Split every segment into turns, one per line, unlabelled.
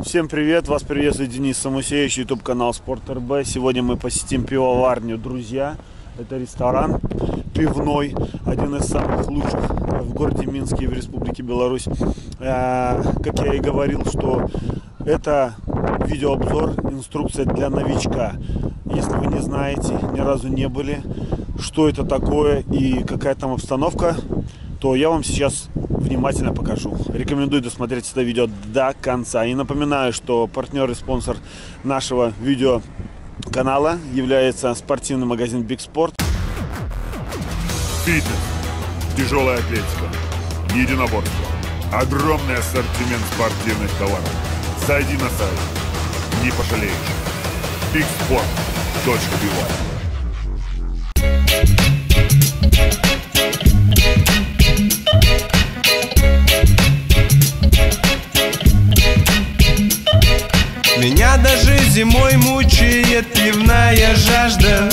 Всем привет! Вас приветствует Денис Самусевич, YouTube канал Спорт РБ. Сегодня мы посетим пивоварню «Друзья». Это ресторан пивной, один из самых лучших в городе Минске и в Республике Беларусь. Как я и говорил, что это видеообзор, инструкция для новичка. Если вы не знаете, ни разу не были, что это такое и какая там обстановка, то я вам сейчас внимательно покажу. Рекомендую досмотреть это видео до конца. И напоминаю, что партнер и спонсор нашего видеоканала является спортивный магазин Big Sport.
Фитнес, тяжелая атлетика, единоборство, огромный ассортимент спортивных товаров. Зайди на сайт, не пожалеешь. bigsport.by.
Меня даже зимой мучает пивная жажда.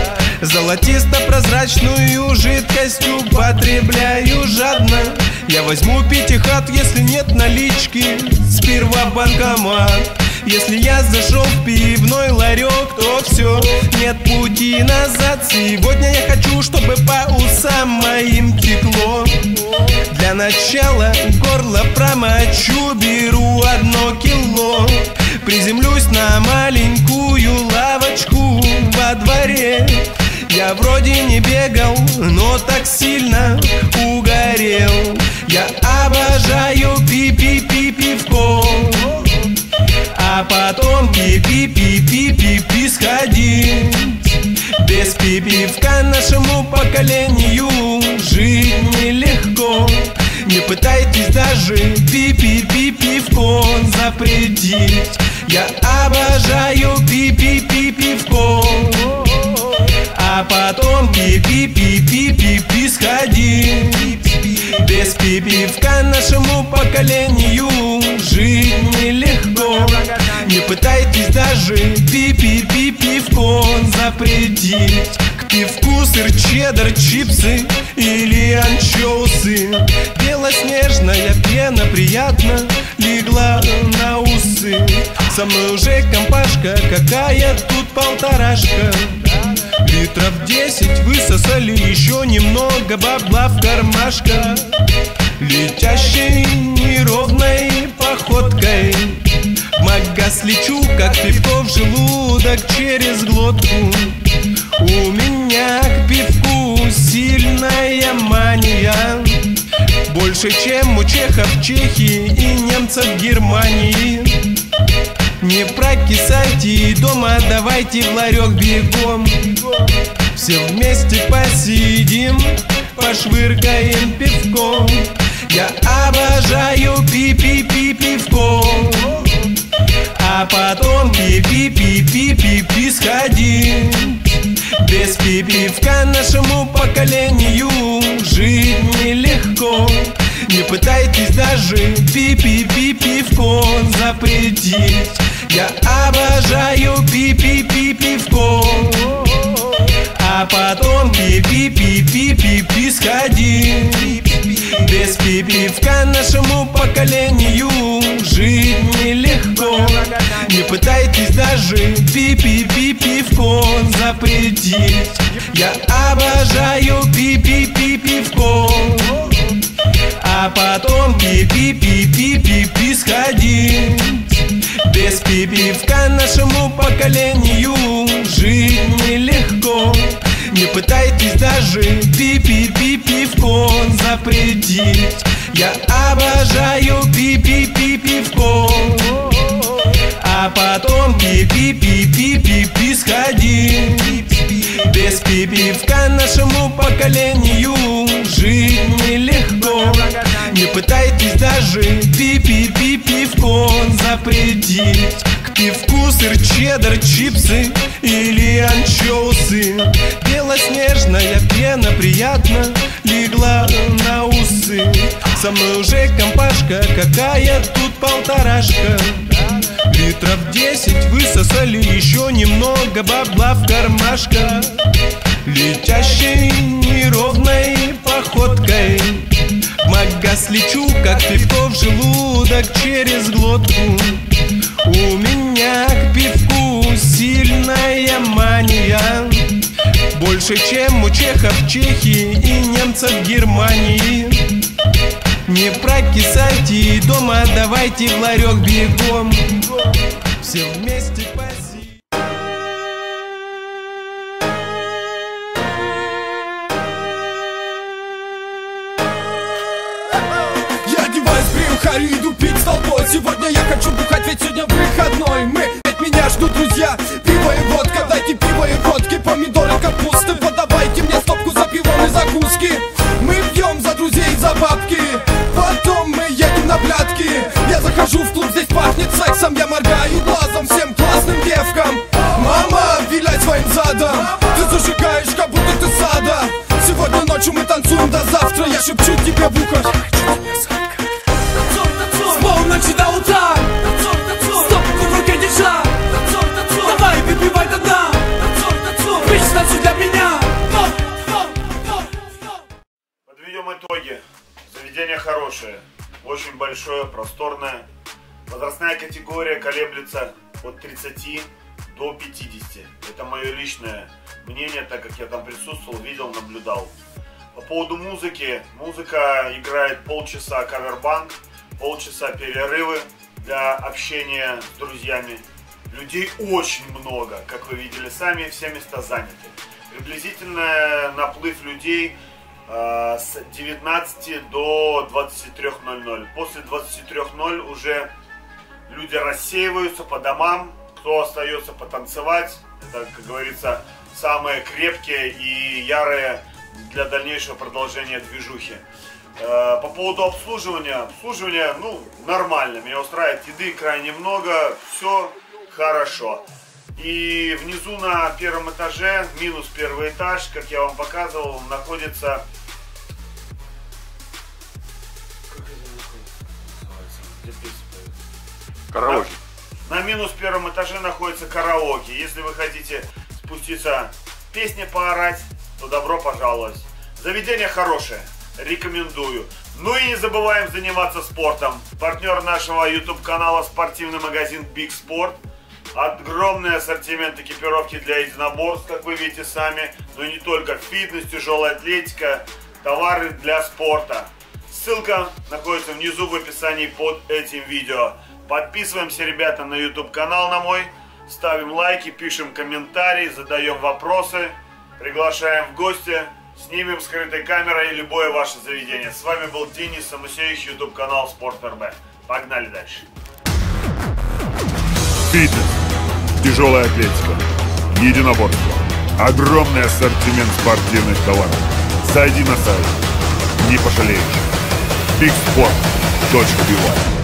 Золотисто-прозрачную жидкость употребляю жадно. Я возьму пятихат, если нет налички, сперва банкомат. Если я зашел в пивной ларек, то все, нет пути назад. Сегодня я хочу, чтобы по усам моим текло. Для начала горло промочу, беру 1 кило. Приземлюсь на маленькую лавочку во дворе. Я вроде не бегал, но так сильно угорел. Я обожаю пивко, а потом пи-пи-пи-пи-пи-пи сходить. Без пивка нашему поколению жить нелегко. Не пытайтесь даже пивко запретить. Я обожаю пивко, а потом пи-пи-пи-пи-пи сходить. Без пивка нашему поколению жить нелегко. Не пытайтесь даже пивко запретить. К пивку сыр, чеддер, чипсы или анчоусы. Белоснежная пена приятно легла на усы. Со мной уже компашка, какая тут полторашка. Литров 10 высосали, еще немного бабла в кармашках. Летящей неровной походкой в магаз лечу, как пивко в желудок через глотку. У меня к пивку сильная мания, больше, чем у чехов в Чехии и немцев в Германии. Не прокисайте дома, давайте в ларек бегом. Все вместе посидим, пошвыркаем пивком. Я обожаю пивко, а потом пи-пи-пи-пи-пи сходить. Без пивка нашему поколению жить нелегко. Не пытайтесь даже пивко запретить. Я обожаю пивко, а потом пи-пи-пи-пи-пи сходить. Без пивка нашему поколению жить нелегко. Не пытайтесь даже пивко запретить. Я обожаю пивко, а потом пи-пи-пи-пи-пи сходить. Без пивка нашему поколению жить нелегко. Не пытайтесь даже пивко запретить. Я обожаю пивко, а потом пи-пи-пи-пи-пи сходить. Без пивка нашему поколению жить нелегко. Не пытайтесь даже пивко запретить. К пивку сыр, чеддер, чипсы или анчоусы. Белоснежная пена приятно легла на усы. Со мной уже компашка, какая тут полторашка. Литров 10 высосали, еще немного бабла в кармашках. Летящей неровной походкой в магаз лечу, как пивко в желудок через глотку. У меня к пивку сильная мания, больше, чем у чехов в Чехии и немцев в Германии. Не прокисайте дома, давайте в ларек бегом, все вместе паси.
Я одеваюсь, брюхарю, иду пить с толпой. Сегодня я хочу бухать, ведь сегодня выходной. Ведь меня ждут друзья, пиво и водка. Дайте пиво и водки, помидоры, капусты. Подавайте мне стопку за пивом и закуски. Мы пьем за друзей, за бабки, потом мы едем на блядки. Я захожу в клуб, здесь пахнет сексом. Я моргаю глазом всем классным девкам. Мама, виляй своим задом, ты зажигаешь, как будто ты сада. Сегодня ночью мы танцуем до завтра. Я шепчу тебе в ухо: с полночи до утра, стопку в руке держа. Давай, выпивай до дна, пить танцуй для меня.
Подведем итоги. Заведение хорошее, очень большое, просторное. Возрастная категория колеблется от 30 до 50. Это мое личное мнение, так как я там присутствовал, видел, наблюдал. По поводу музыки. Музыка играет полчаса кавербанк, полчаса перерывы для общения с друзьями. Людей очень много, как вы видели сами, все места заняты. Приблизительно наплыв людей с 19 до 23:00. После 23:00 уже люди рассеиваются по домам. Кто остается потанцевать, это, как говорится, самые крепкие и ярые для дальнейшего продолжения движухи. По поводу обслуживания. Обслуживание, нормально. Меня устраивает, еды крайне много, все хорошо. И внизу на первом этаже, минус первый этаж, как я вам показывал, находится... Как это называется? Где песня поет?
Караоке.
На минус первом этаже находится караоке. Если вы хотите спуститься, песни поорать, то добро пожаловать. Заведение хорошее, рекомендую. Ну и не забываем заниматься спортом. Партнер нашего YouTube канала — спортивный магазин Big Sport. Огромный ассортимент экипировки для единоборств, как вы видите сами. Но и не только: фитнес, тяжелая атлетика, товары для спорта. Ссылка находится внизу в описании под этим видео. Подписываемся, ребята, на YouTube канал на мой. Ставим лайки, пишем комментарии, задаем вопросы. Приглашаем в гости. Снимем скрытой камерой любое ваше заведение. С вами был Денис Самусевич, YouTube канал Спорт РБ. Погнали дальше.
Фитнес, тяжелая атлетика, единоборство, огромный ассортимент спортивных товаров. Зайди на сайт, не пожалеешь. bigsport.by